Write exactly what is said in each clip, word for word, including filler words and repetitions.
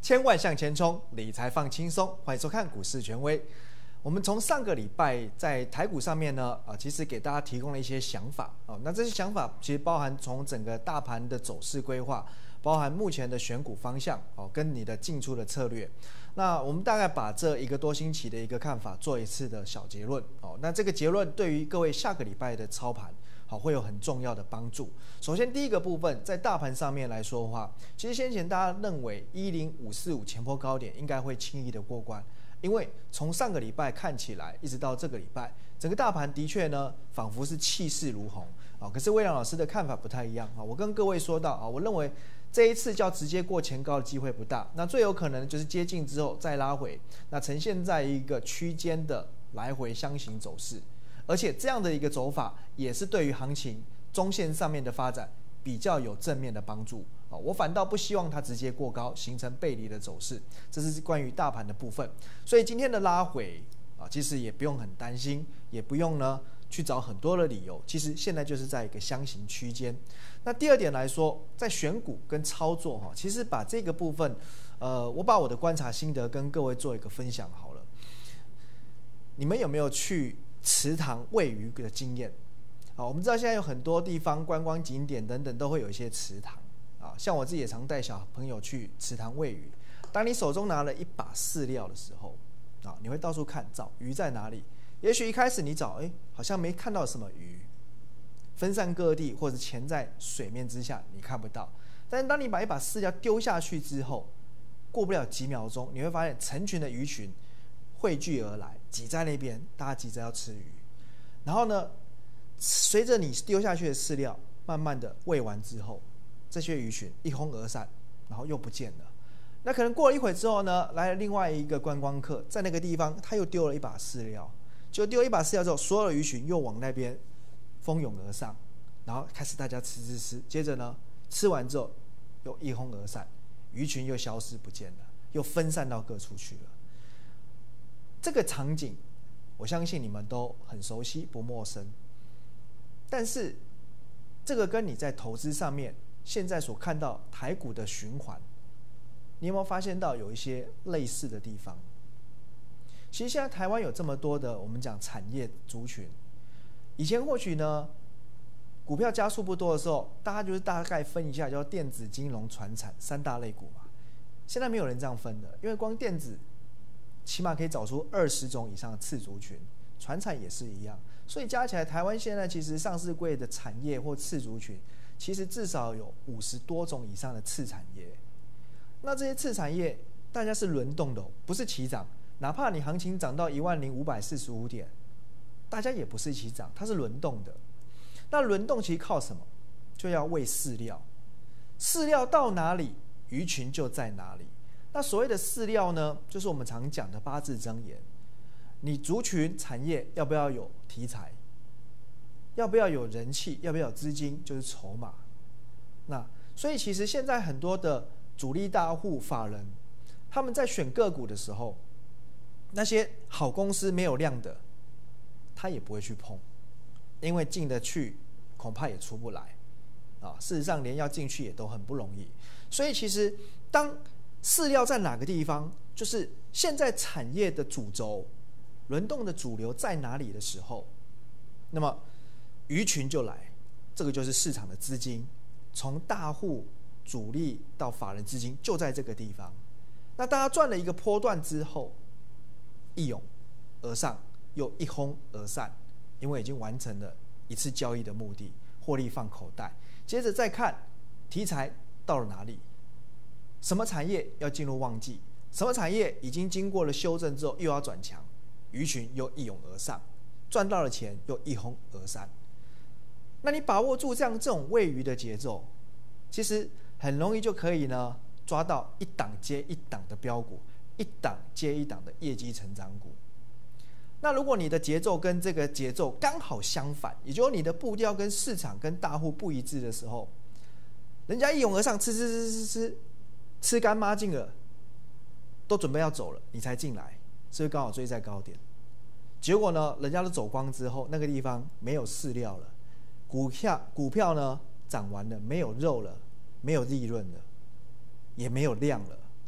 千万向前冲，理财放轻松。欢迎收看股市权威。我们从上个礼拜在台股上面呢，啊，其实给大家提供了一些想法啊。那这些想法其实包含从整个大盘的走势规划，包含目前的选股方向哦，跟你的进出的策略。那我们大概把这一个多星期的一个看法做一次的小结论哦。那这个结论对于各位下个礼拜的操盘，好，会有很重要的帮助。首先，第一个部分，在大盘上面来说的话，其实先前大家认为一零五四五前波高点应该会轻易的过关，因为从上个礼拜看起来，一直到这个礼拜，整个大盘的确呢，仿佛是气势如虹啊。可是魏良老师的看法不太一样啊。我跟各位说到啊，我认为这一次叫直接过前高的机会不大，那最有可能就是接近之后再拉回，那呈现在一个区间的来回箱型走势。而且这样的一个走法，也是对于行情中线上面的发展比较有正面的帮助。我反倒不希望它直接过高，形成背离的走势。这是关于大盘的部分。所以今天的拉回啊，其实也不用很担心，也不用呢去找很多的理由。其实现在就是在一个箱型区间。那第二点来说，在选股跟操作哈，其实把这个部分，呃，我把我的观察心得跟各位做一个分享好了。你们有没有去池塘喂鱼的经验？好，我们知道现在有很多地方观光景点等等都会有一些池塘啊，像我自己也常带小朋友去池塘喂鱼。当你手中拿了一把饲料的时候啊，你会到处看找鱼在哪里。也许一开始你找，哎，好像没看到什么鱼，分散各地或者潜在水面之下，你看不到。但是当你把一把饲料丢下去之后，过不了几秒钟，你会发现成群的鱼群汇聚而来，挤在那边，大家急着要吃鱼。然后呢，随着你丢下去的饲料慢慢的喂完之后，这些鱼群一哄而散，然后又不见了。那可能过了一会之后呢，来了另外一个观光客，在那个地方他又丢了一把饲料，就丢了一把饲料之后，所有的鱼群又往那边蜂拥而上，然后开始大家吃吃吃，接着呢，吃完之后又一哄而散，鱼群又消失不见了，又分散到各处去了。这个场景，我相信你们都很熟悉，不陌生。但是，这个跟你在投资上面现在所看到台股的循环，你有没有发现到有一些类似的地方？其实现在台湾有这么多的我们讲产业族群，以前或许呢，股票家数不多的时候，大家就是大概分一下，叫电子、金融、传产三大类股嘛。现在没有人这样分的，因为光电子起码可以找出二十种以上的次族群，传产也是一样，所以加起来，台湾现在其实上市柜的产业或次族群，其实至少有五十多种以上的次产业。那这些次产业，大家是轮动的、哦，不是齐涨。哪怕你行情涨到一万零五百四十五点，大家也不是一起涨，它是轮动的。那轮动其实靠什么？就要喂饲料，饲料到哪里，鱼群就在哪里。那所谓的饲料呢，就是我们常讲的八字真言。你族群产业要不要有题材？要不要有人气？要不要有资金？就是筹码。那所以其实现在很多的主力大户法人，他们在选个股的时候，那些好公司没有量的，他也不会去碰，因为进得去恐怕也出不来啊。事实上，连要进去也都很不容易。所以其实当饲料在哪个地方，就是现在产业的主轴、轮动的主流在哪里的时候，那么鱼群就来，这个就是市场的资金，从大户、主力到法人资金就在这个地方。那大家赚了一个波段之后，一涌而上，又一哄而散，因为已经完成了一次交易的目的，获利放口袋。接着再看题材到了哪里。什么产业要进入旺季？什么产业已经经过了修正之后又要转强？鱼群又一涌而上，赚到了钱又一哄而散。那你把握住这样这种喂鱼的节奏，其实很容易就可以呢抓到一档接一档的标股，一档接一档的业绩成长股。那如果你的节奏跟这个节奏刚好相反，也就是你的步调跟市场跟大户不一致的时候，人家一涌而上，吃吃吃吃吃。吃干抹净了，都准备要走了，你才进来，是不是刚好追在高点？结果呢，人家都走光之后，那个地方没有饲料了，股票股票呢涨完了，没有肉了，没有利润了，也没有量了，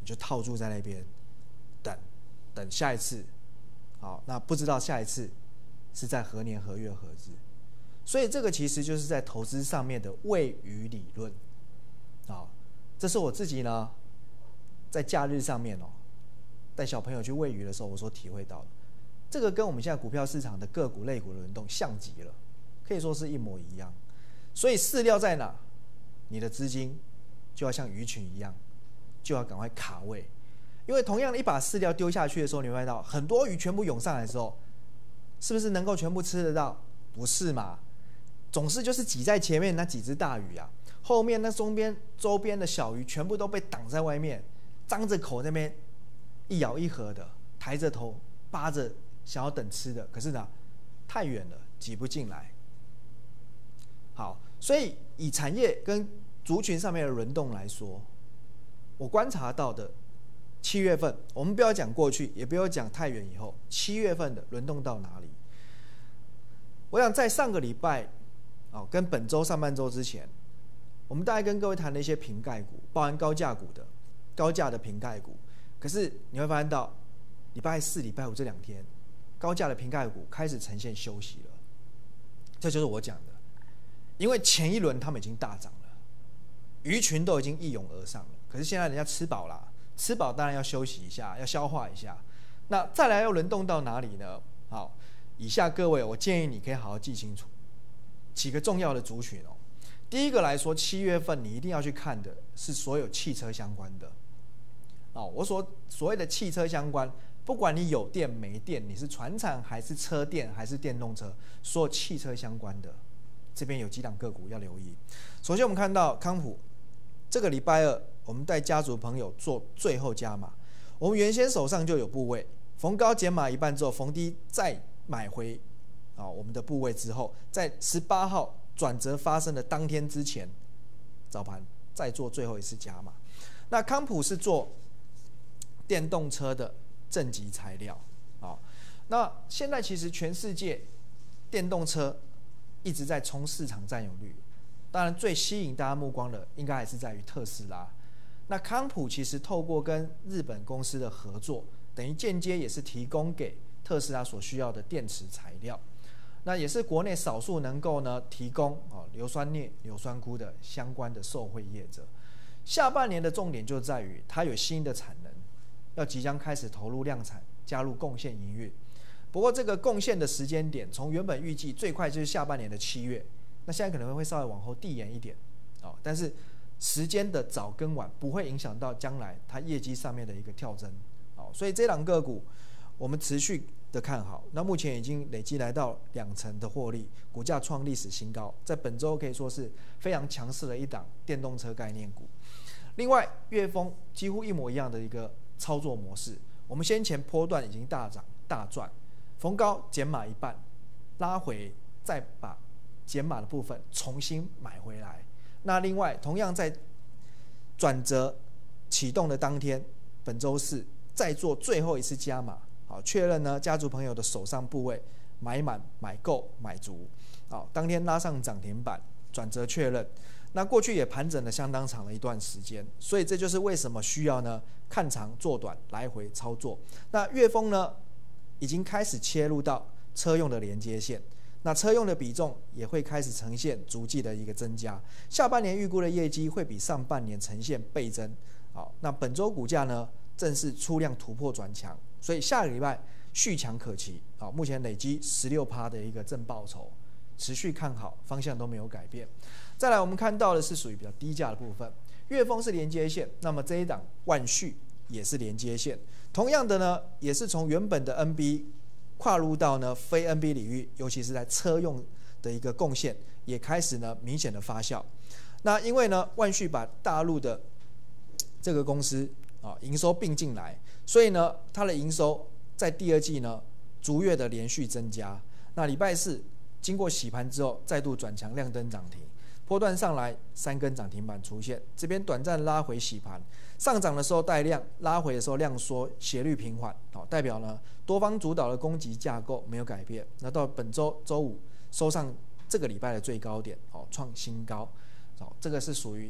你就套住在那边，等等下一次，好，那不知道下一次是在何年何月何日，所以这个其实就是在投资上面的喂鱼理论，好，这是我自己呢在假日上面哦，带小朋友去喂鱼的时候，我所体会到的，这个跟我们现在股票市场的个股类股的轮动像极了，可以说是一模一样。所以饲料在哪，你的资金就要像鱼群一样，就要赶快卡位，因为同样的一把饲料丢下去的时候，你会看到很多鱼全部涌上来的时候，是不是能够全部吃得到？不是嘛？总是就是挤在前面那几只大鱼啊，后面那中边周边的小鱼全部都被挡在外面，张着口那边一咬一合的，抬着头扒着想要等吃的，可是呢太远了，挤不进来。好，所以以产业跟族群上面的轮动来说，我观察到的七月份，我们不要讲过去，也不要讲太远以后，七月份的轮动到哪里？我想在上个礼拜，哦，跟本周上半周之前，我们大概跟各位谈了一些瓶盖股，包含高价股的高价的瓶盖股。可是你会发现到礼拜四、礼拜五这两天，高价的瓶盖股开始呈现休息了。这就是我讲的，因为前一轮他们已经大涨了，鱼群都已经一涌而上了。可是现在人家吃饱了，吃饱当然要休息一下，要消化一下。那再来要轮动到哪里呢？好，以下各位，我建议你可以好好记清楚几个重要的族群哦。第一个来说，七月份你一定要去看的是所有汽车相关的。哦，我所所谓的汽车相关，不管你有电没电，你是传产还是车电还是电动车，所有汽车相关的，这边有几档个股要留意。首先我们看到康普，这个礼拜二我们带家族朋友做最后加码，我们原先手上就有部位，逢高减码一半之后，逢低再买回啊我们的部位之后，在十八号转折发生的当天之前，早盘再做最后一次加码。那康普是做电动车的正极材料啊，那现在其实全世界电动车一直在冲市场占有率，当然最吸引大家目光的应该还是在于特斯拉。那康普其实透过跟日本公司的合作，等于间接也是提供给特斯拉所需要的电池材料，那也是国内少数能够呢提供啊硫酸镍、硫酸钴的相关的受惠业者。下半年的重点就在于它有新的产能，要即将开始投入量产，加入贡献营运。不过这个贡献的时间点，从原本预计最快就是下半年的七月，那现在可能会稍微往后递延一点，哦，但是时间的早跟晚不会影响到将来它业绩上面的一个跳增，哦，所以这档个股我们持续的看好。那目前已经累计来到两成的获利，股价创历史新高，在本周可以说是非常强势的一档电动车概念股。另外，粤丰几乎一模一样的一个操作模式，我们先前波段已经大涨大赚，逢高减码一半，拉回再把减码的部分重新买回来。那另外，同样在转折启动的当天，本周四再做最后一次加码，好，确认呢家族朋友的手上部位买满、买够、买足，好，当天拉上涨停板，转折确认。那过去也盘整了相当长的一段时间，所以这就是为什么需要呢看长做短来回操作。那粤丰呢已经开始切入到车用的连接线，那车用的比重也会开始呈现逐季的一个增加。下半年预估的业绩会比上半年呈现倍增。好，那本周股价呢正式出量突破转强，所以下个礼拜续强可期。好，目前累积 百分之十六 的一个正报酬，持续看好，方向都没有改变。再来，我们看到的是属于比较低价的部分，粤丰是连接线，那么这一档万旭也是连接线，同样的呢，也是从原本的 N B 跨入到呢非 N B 领域，尤其是在车用的一个贡献，也开始呢明显的发酵。那因为呢，万旭把大陆的这个公司啊营收并进来，所以呢，它的营收在第二季呢逐月的连续增加。那礼拜四经过洗盘之后，再度转强，亮灯涨停。波段上来三根涨停板出现，这边短暂拉回洗盘，上涨的时候带量，拉回的时候量缩，斜率平缓，好，代表呢多方主导的攻击架构没有改变。那到本周周五收上这个礼拜的最高点，好，创新高，好，这个是属于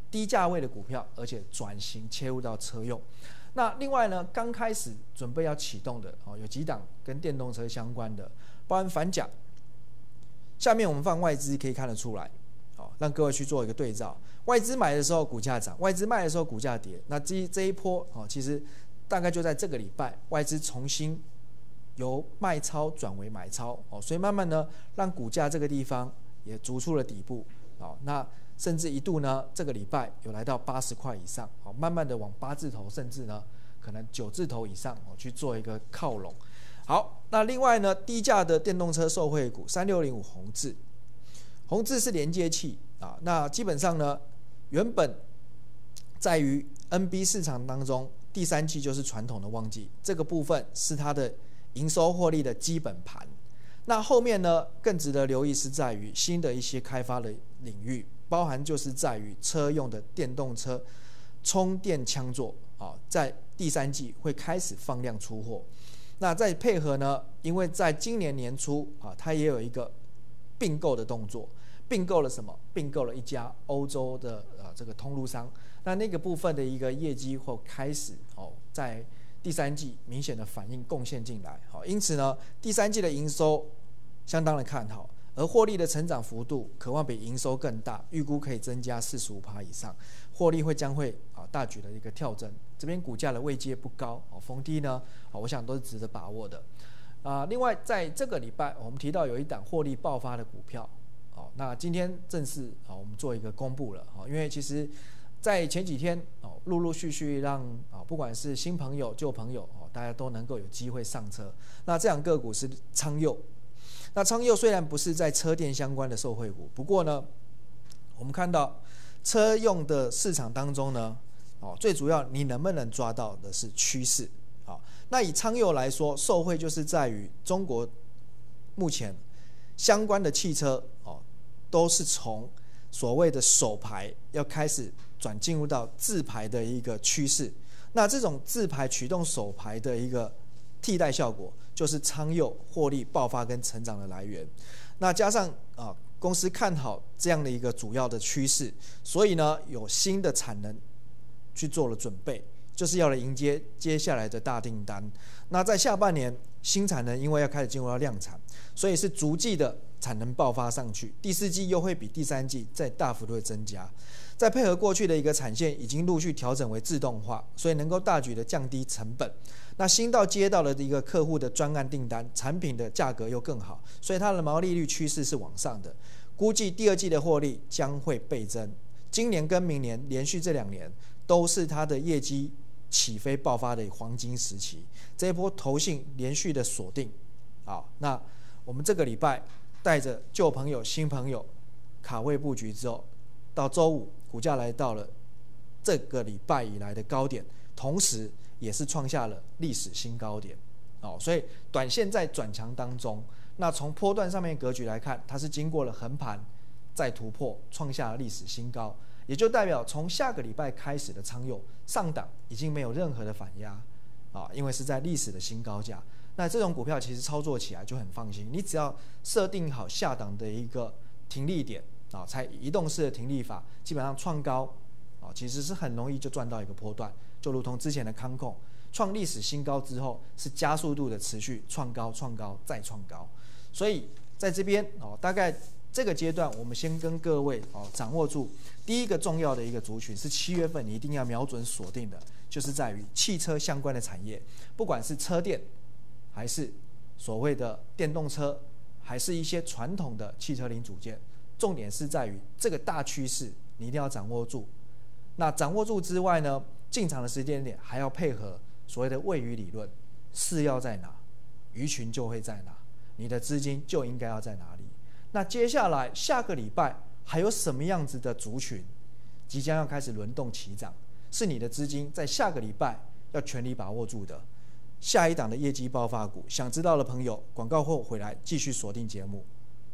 低价位的股票，而且转型切入到车用。那另外呢，刚开始准备要启动的哦，有几档跟电动车相关的，包含反甲。下面我们放外资，可以看得出来，哦，让各位去做一个对照。外资买的时候股价涨，外资卖的时候股价跌。那这这一波哦，其实大概就在这个礼拜，外资重新由卖超转为买超哦，所以慢慢呢，让股价这个地方也逐出了底部哦。那甚至一度呢，这个礼拜有来到八十块以上，好，慢慢的往八字头，甚至呢，可能九字头以上，哦，去做一个靠拢。好，那另外呢，低价的电动车受惠股三六零五宏致，宏致是连接器啊，那基本上呢，原本在于 N B 市场当中，第三季就是传统的旺季，这个部分是它的营收获利的基本盘。那后面呢，更值得留意是在于新的一些开发的领域。包含就是在于车用的电动车充电枪座啊，在第三季会开始放量出货。那再配合呢，因为在今年年初啊，它也有一个并购的动作，并购了什么？并购了一家欧洲的啊这个通路商。那那个部分的一个业绩会开始哦，在第三季明显的反应贡献进来。好，因此呢，第三季的营收相当的看好。而获利的成长幅度渴望比营收更大，预估可以增加 百分之四十五 以上，获利会将会啊大举的一个跳增。这边股价的位阶不高，哦，逢低呢，我想都是值得把握的。啊，另外在这个礼拜我们提到有一档获利爆发的股票，哦，那今天正式啊我们做一个公布了，哦，因为其实在前几天哦陆陆续续让啊不管是新朋友旧朋友哦大家都能够有机会上车。那这档个股是昌佑。那昌佑虽然不是在车电相关的受惠股，不过呢，我们看到车用的市场当中呢，哦，最主要你能不能抓到的是趋势。好，那以昌佑来说，受惠就是在于中国目前相关的汽车哦，都是从所谓的手排要开始转进入到自排的一个趋势。那这种自排驱动手排的一个替代效果，就是昌佑获利爆发跟成长的来源。那加上啊，公司看好这样的一个主要的趋势，所以呢，有新的产能去做了准备，就是要来迎接接下来的大订单。那在下半年，新产能因为要开始进入到量产，所以是逐季的产能爆发上去。第四季又会比第三季再大幅度的增加。再配合过去的一个产线已经陆续调整为自动化，所以能够大举的降低成本。那新到接到的一个客户的专案订单，产品的价格又更好，所以它的毛利率趋势是往上的。估计第二季的获利将会倍增。今年跟明年连续这两年都是它的业绩起飞爆发的黄金时期。这一波投信连续的锁定，好，那我们这个礼拜带着旧朋友、新朋友卡位布局之后，到周五股价来到了这个礼拜以来的高点，同时也是创下了历史新高点。哦，所以短线在转强当中，那从波段上面格局来看，它是经过了横盘再突破，创下了历史新高，也就代表从下个礼拜开始的昌佑上档已经没有任何的反压啊，因为是在历史的新高价。那这种股票其实操作起来就很放心，你只要设定好下档的一个停利点啊，采移动式的停利法，基本上创高啊，其实是很容易就赚到一个波段，就如同之前的康控。创历史新高之后，是加速度的持续创高、创高再创高，所以在这边哦，大概这个阶段，我们先跟各位哦掌握住第一个重要的一个族群，是七月份你一定要瞄准锁定的，就是在于汽车相关的产业，不管是车电，还是所谓的电动车，还是一些传统的汽车零组件，重点是在于这个大趋势，你一定要掌握住。那掌握住之外呢，进场的时间点还要配合所谓的位移理论，是要在哪，鱼群就会在哪，你的资金就应该要在哪里。那接下来下个礼拜还有什么样子的族群即将要开始轮动起涨，是你的资金在下个礼拜要全力把握住的。下一档的业绩爆发股，想知道的朋友，广告后回来继续锁定节目。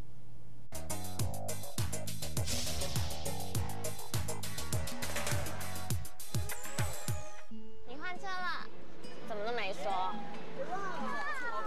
你换车了，怎么都没说？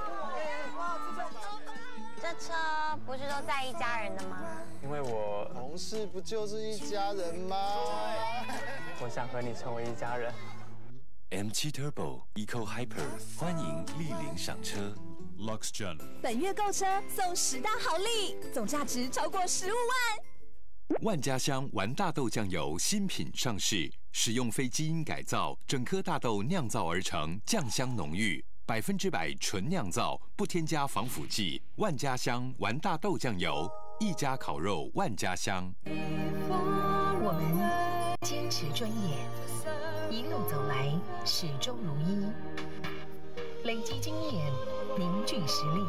这车不是都载一家人的吗？ 因为我同事不就是一家人吗？ 我想和你成为一家人。 M 七 Turbo Eco Hyper 欢迎莅临赏车。Luxgen 本月购车送十大好礼，总价值超过十五万。 万家香玩大豆酱油新品上市，使用非基因改造，整颗大豆酿造而成，酱香浓郁，百分之百纯酿造，不添加防腐剂。万家香玩大豆酱油，一家烤肉万家香。 我们坚持专业，一路走来始终如一，累积经验，凝聚实力，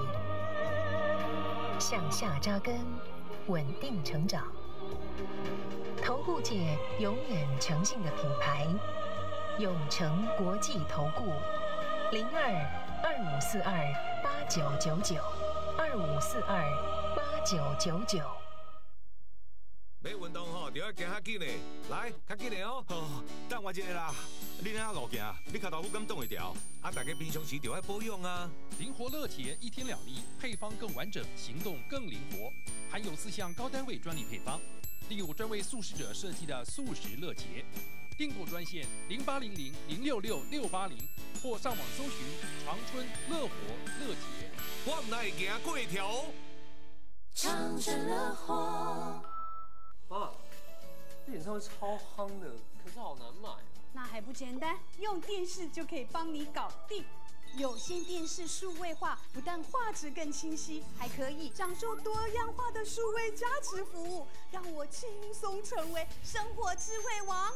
向下扎根，稳定成长。投顾界永远诚信的品牌，永诚国际投顾，零二二五四二八九九九，二五四二八九九九。 要运动吼，就要行较紧的，来，较紧的哦。哦，等我一下啦，你哪路行？你脚豆腐敢冻会掉？啊，大家平常时就要保养啊。 灵活乐铁一天两粒，配方更完整，行动更灵活，含有四项高单位专利配方。另有专为素食者设计的素食乐节，订购专线零八零零零六六六八零，或上网搜寻长春乐活乐节。 我唔来行过条。 长春乐活。 妈，这演唱会超夯的，可是好难买啊。 那还不简单，用电视就可以帮你搞定。有线电视数位化，不但画质更清晰，还可以享受多样化的数位加持服务，让我轻松成为生活智慧王。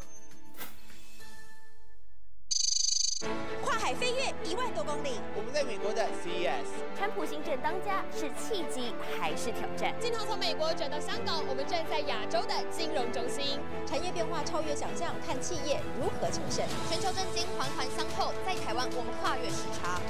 跨海飞跃一万多公里， 我们在美国的 C E S。 川普新政当家是契机还是挑战？ 镜头从美国转到香港，我们站在亚洲的金融中心。 产业变化超越想象，看企业如何成胜。 全球震惊环环相扣，在台湾我们跨越时差。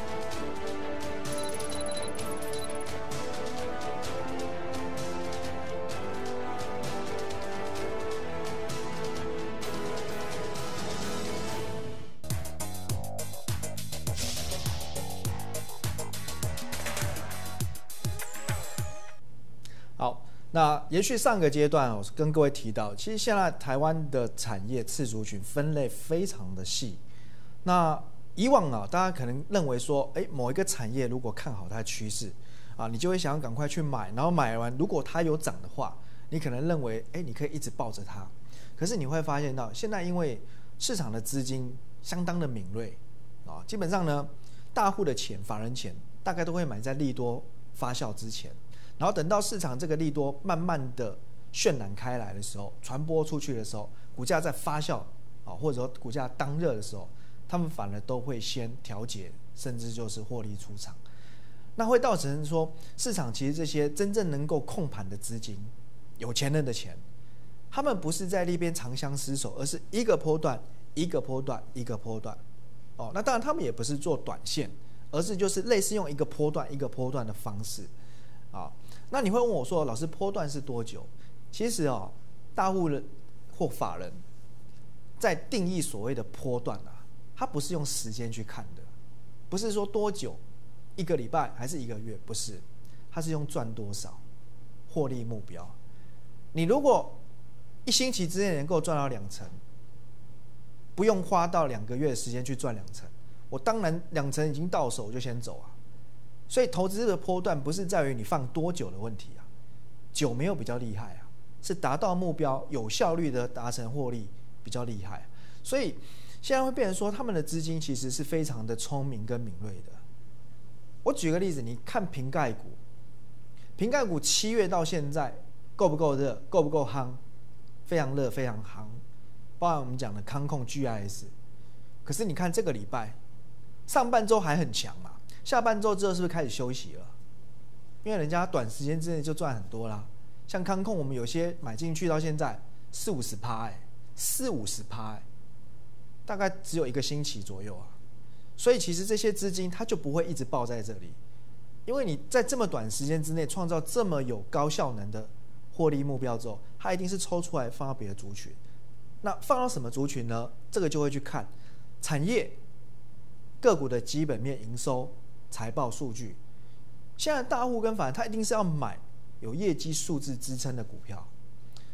好，那延续上个阶段，我跟各位提到，其实现在台湾的产业次族群分类非常的细。那以往啊，大家可能认为说，哎，某一个产业如果看好它的趋势啊，你就会想要赶快去买，然后买完如果它有涨的话，你可能认为，哎，你可以一直抱着它。可是你会发现到，现在因为市场的资金相当的敏锐啊，基本上呢，大户的钱、法人钱大概都会买在利多发酵之前。然后等到市场这个利多慢慢的渲染开来的时候，传播出去的时候，股价在发酵啊，或者说股价当热的时候，他们反而都会先调节，甚至就是获利出场。那会造成说，市场其实这些真正能够控盘的资金，有钱人的钱，他们不是在那边长相厮守，而是一个波段一个波段一个波段。哦，那当然他们也不是做短线，而是就是类似用一个波段一个波段的方式。啊，那你会问我说，老师，波段是多久？其实哦，大户人或法人在定义所谓的波段啊，它不是用时间去看的，不是说多久，一个礼拜还是一个月，不是，它是用赚多少，获利目标。你如果一星期之内能够赚到两成，不用花到两个月的时间去赚两成，我当然两成已经到手，我就先走啊。所以投资的波段不是在于你放多久的问题啊，久没有比较厉害啊，是达到目标有效率的达成获利比较厉害。所以现在会变成说，他们的资金其实是非常的聪明跟敏锐的。我举个例子，你看瓶盖股，瓶盖股七月到现在够不够热，够不够夯？非常热，非常夯，包含我们讲的康控 G I S。可是你看这个礼拜上半周还很强嘛。下半周之后是不是开始休息了？因为人家短时间之内就赚很多啦。像康控，我们有些买进去到现在四五十趴，哎，四五十趴，哎，大概只有一个星期左右啊。所以其实这些资金它就不会一直抱在这里，因为你在这么短时间之内创造这么有高效能的获利目标之后，它一定是抽出来放到别的族群。那放到什么族群呢？这个就会去看产业、个股的基本面、营收。财报数据，现在大户跟法人他一定是要买有业绩数字支撑的股票，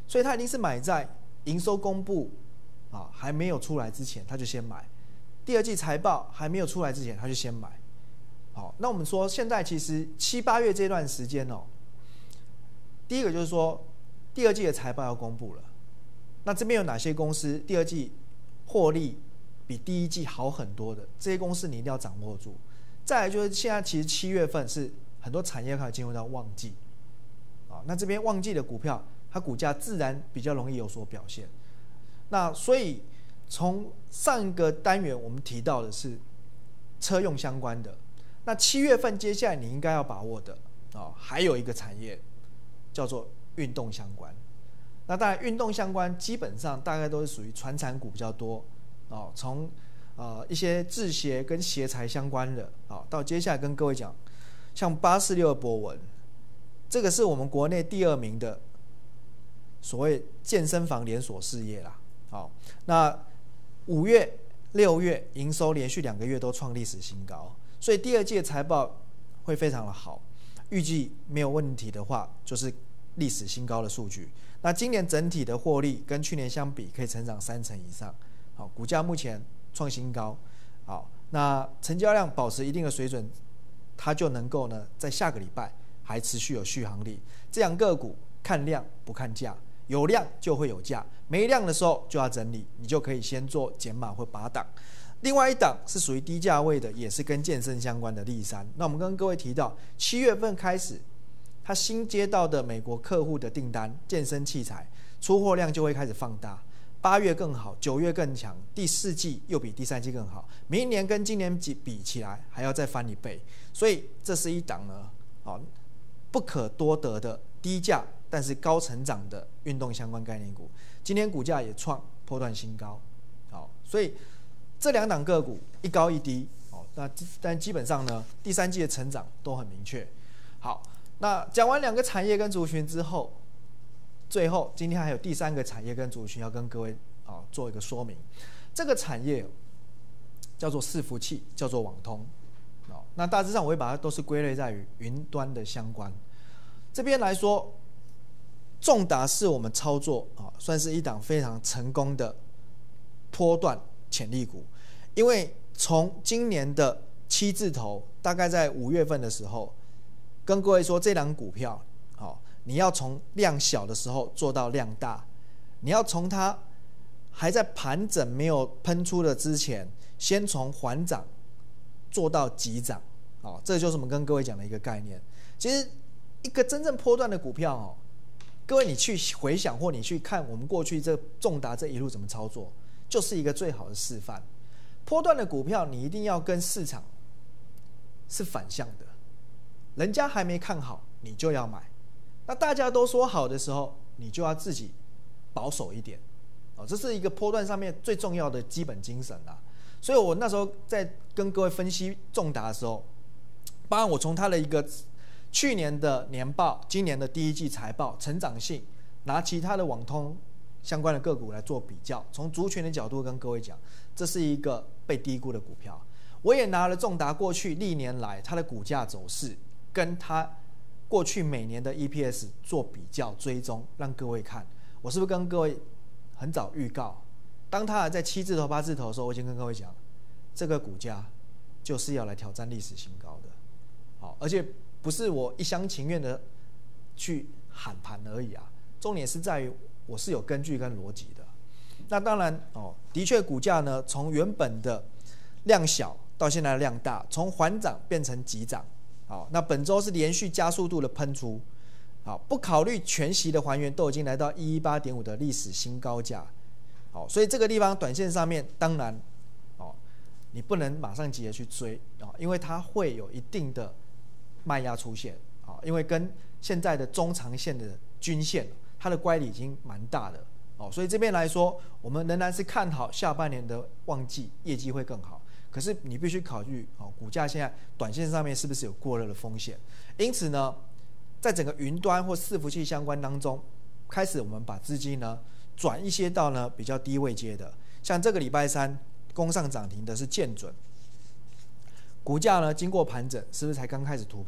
所以他一定是买在营收公布啊还没有出来之前，他就先买；第二季财报还没有出来之前，他就先买。好，那我们说现在其实七八月这段时间哦，第一个就是说第二季的财报要公布了，那这边有哪些公司第二季获利比第一季好很多的，这些公司你一定要掌握住。再来就是现在其实七月份是很多产业开始进入到旺季，啊，那这边旺季的股票，它股价自然比较容易有所表现。那所以从上一个单元我们提到的是车用相关的，那七月份接下来你应该要把握的啊，还有一个产业叫做运动相关。那当然运动相关基本上大概都是属于传产股比较多哦，从呃一些制鞋跟鞋材相关的啊，到接下来跟各位讲，像八四六的博文，这个是我们国内第二名的所谓健身房连锁事业啦。好，那五月、六月营收连续两个月都创历史新高，所以第二季的财报会非常的好，预计没有问题的话，就是历史新高的数据。那今年整体的获利跟去年相比，可以成长三成以上。好，股价目前创新高。好，那成交量保持一定的水准，它就能够呢，在下个礼拜还持续有续航力。这样个股看量不看价，有量就会有价，没量的时候就要整理，你就可以先做减码或拔档。另外一档是属于低价位的，也是跟健身相关的力山。那我们跟各位提到，七月份开始，它新接到的美国客户的订单，健身器材出货量就会开始放大。八月更好，九月更强，第四季又比第三季更好，明年跟今年比起来还要再翻一倍。所以这是一档呢，哦，不可多得的低价但是高成长的运动相关概念股，今天股价也创波段新高。好，所以这两档个股一高一低，哦，那但基本上呢，第三季的成长都很明确。好，那讲完两个产业跟族群之后，最后今天还有第三个产业跟族群要跟各位啊做一个说明。这个产业叫做伺服器，叫做网通。哦，那大致上我会把它都是归类在于云端的相关。这边来说，重达是我们操作啊，算是一档非常成功的波段潜力股，因为从今年的七字头，大概在五月份的时候，跟各位说这档股票，好，你要从量小的时候做到量大，你要从它还在盘整没有喷出的之前，先从缓涨做到急涨，哦，这就是我们跟各位讲的一个概念。其实一个真正波段的股票哦，各位你去回想或你去看我们过去这重达这一路怎么操作，就是一个最好的示范。波段的股票你一定要跟市场是反向的，人家还没看好你就要买，那大家都说好的时候，你就要自己保守一点，哦，这是一个波段上面最重要的基本精神啦。所以我那时候在跟各位分析重达的时候，包含我从它的一个去年的年报、今年的第一季财报成长性，拿其他的网通相关的个股来做比较，从族群的角度跟各位讲，这是一个被低估的股票。我也拿了重达过去历年来它的股价走势，跟它过去每年的 E P S 做比较追踪，让各位看，我是不是跟各位很早预告，当它还在七字头、八字头的时候，我已经跟各位讲，这个股价就是要来挑战历史新高的。好，而且不是我一厢情愿的去喊盘而已啊，重点是在于我是有根据跟逻辑的。那当然哦，的确股价呢从原本的量小到现在的量大，从缓涨变成急涨。好，那本周是连续加速度的喷出，好，不考虑全息的还原，都已经来到一一八点五的历史新高价。好，所以这个地方短线上面当然哦，你不能马上急着去追啊，因为它会有一定的卖压出现啊，因为跟现在的中长线的均线，它的乖离已经蛮大的哦，所以这边来说，我们仍然是看好下半年的旺季业绩会更好。可是你必须考虑哦，股价现在短线上面是不是有过热的风险？因此呢，在整个云端或伺服器相关当中，开始我们把资金呢转一些到呢比较低位阶的，像这个礼拜三攻上涨停的是建准。股价呢经过盘整，是不是才刚开始突破？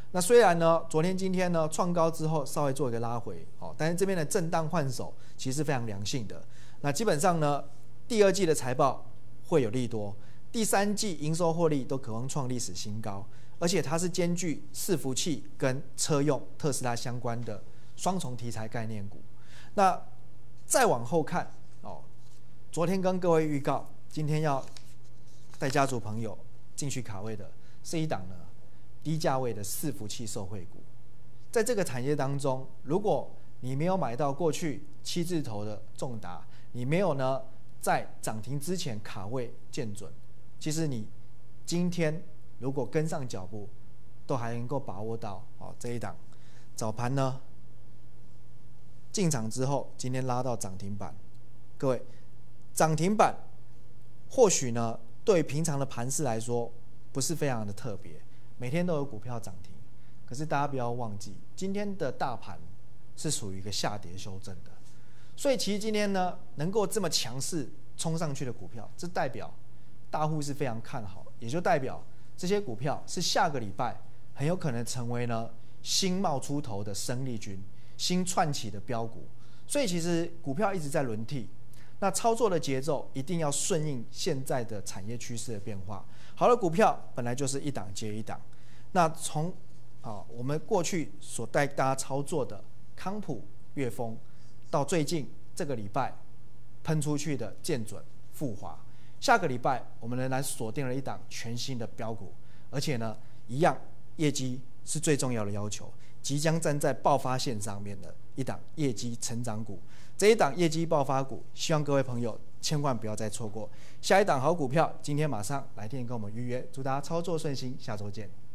那虽然呢，昨天、今天呢创高之后稍微做一个拉回，哦，但是这边的震荡换手其实是非常良性的。那基本上呢，第二季的财报会有利多，第三季营收获利都渴望创历史新高，而且它是兼具伺服器跟车用特斯拉相关的双重题材概念股。那再往后看哦，昨天跟各位预告，今天要带家族朋友进去卡位的是一档呢低价位的伺服器受惠股。在这个产业当中，如果你没有买到过去七字头的重达，你没有呢在涨停之前卡位见准，其实你今天如果跟上脚步，都还能够把握到哦这一档。早盘呢进场之后，今天拉到涨停板，各位涨停板或许呢对平常的盘势来说不是非常的特别，每天都有股票涨停，可是大家不要忘记，今天的大盘是属于一个下跌修正的，所以其实今天呢能够这么强势冲上去的股票，这代表大户是非常看好，也就代表这些股票是下个礼拜很有可能成为呢新冒出头的生力军，新窜起的标股。所以其实股票一直在轮替，那操作的节奏一定要顺应现在的产业趋势的变化。好的股票本来就是一档接一档，那从啊我们过去所带大家操作的康普、粤丰，到最近这个礼拜喷出去的建准、富华，下个礼拜我们仍然锁定了一档全新的标股，而且呢一样业绩是最重要的要求，即将站在爆发线上面的一档业绩成长股。这一档业绩爆发股，希望各位朋友千万不要再错过。下一档好股票，今天马上来电跟我们预约，祝大家操作顺心，下周见。